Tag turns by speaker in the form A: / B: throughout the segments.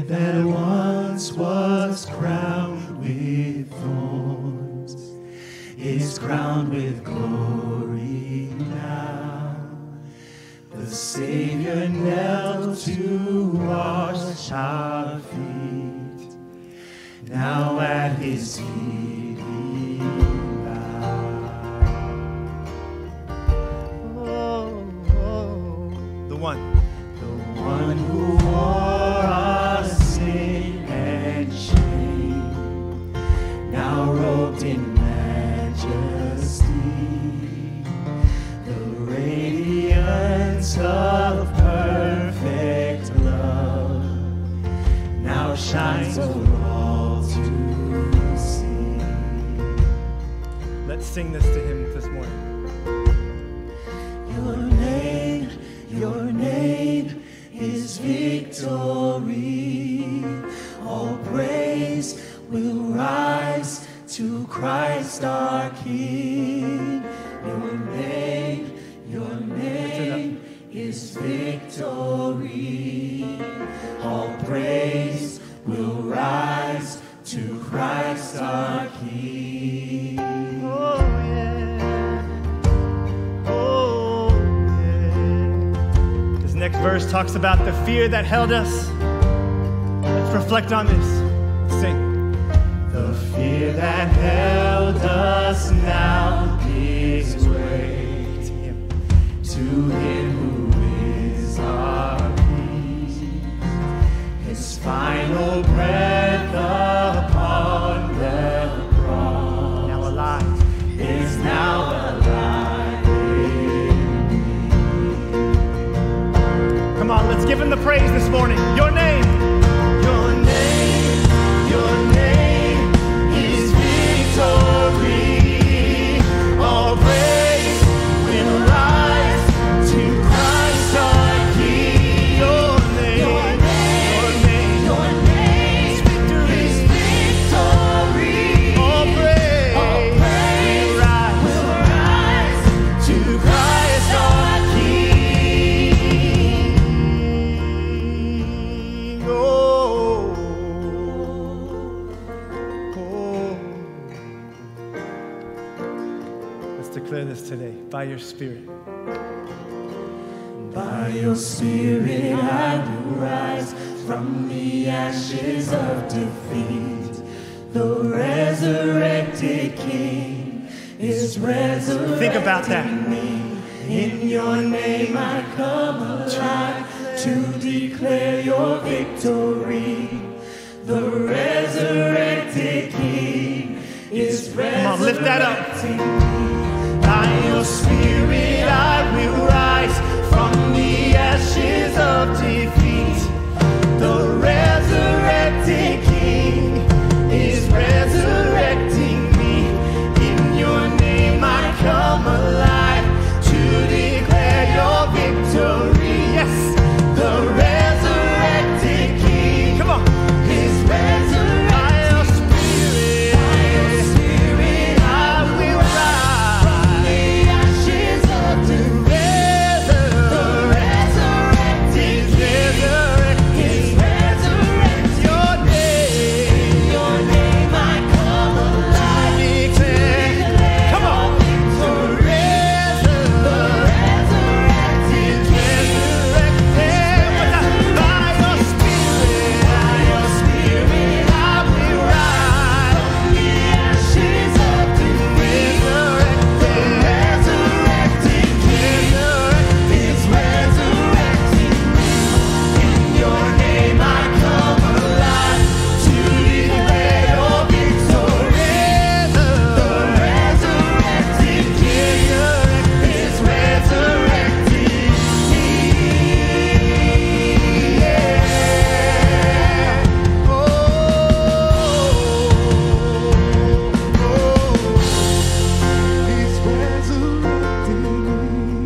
A: that once was crowned with thorns is crowned with glory now. The Savior knelt to wash our feet. Now at his feet we bow.
B: The one
A: who wore our sin and shame, now robed in majesty, the radiance of perfect love now shines over all to see.
B: Let's sing this to him this morning.
A: Your name is victory. All praise will rise to Christ our King. Your name is victory. All praise will rise to Christ our King.
B: Oh yeah. Oh yeah. This next verse talks about the fear that held us. Let's reflect on this. Let's sing.
A: The fear that held us now gives way to him who is our peace. His final breath upon the cross
B: Now alive.
A: is now alive in me.
B: Come on, let's give him the praise this morning. Your name.
A: Your name is victory. All praise will rise to Christ our King. Your name is victory. All praise will rise to Christ our King.
B: Let's declare this today. By your Spirit.
A: By your Spirit I will rise from the ashes of defeat. The resurrected King is resurrecting
B: Think about that.
A: me. In your name I come alive to declare your victory. The resurrected King is resurrecting
B: on, lift that up.
A: me. By your Spirit I will rise from the ashes of defeat. The resurrected King is resurrecting me. In your name I come alive to declare your victory.
B: Yes.
A: The resurrected King
B: Come on.
A: is resurrecting. By your Spirit I will rise from the ashes of defeat. The resurrected King is resurrecting. Your name I come alive to declare.
B: Come on.
A: The resurrected King. By your Spirit I will rise from the ashes of defeat. The resurrected King is resurrecting me. In your name I come alive to declare your victory. The resurrected King is resurrecting me. He's resurrecting me.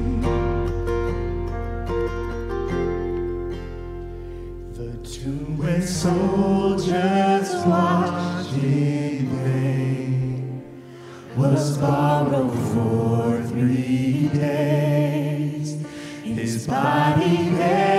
A: The tomb where soldiers watched in vain was borrowed for 3 days. His body there